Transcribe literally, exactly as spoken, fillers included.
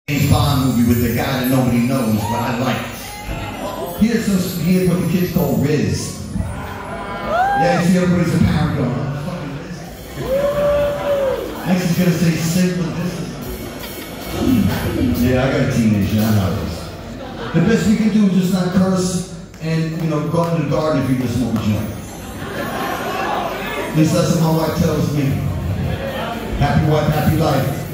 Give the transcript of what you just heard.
James Bond movie with the guy that nobody knows, but I like. Here's some, here's what the kids call Riz. Yeah, you see everybody's a parent going, oh, fucking Riz. Next he's gonna say Sigma, this is... Yeah, I got a teenager, I know this. The best we can do is just not curse and, you know, go into the garden if you just smoke a joint. At least that's what my wife tells me. Happy wife, happy life.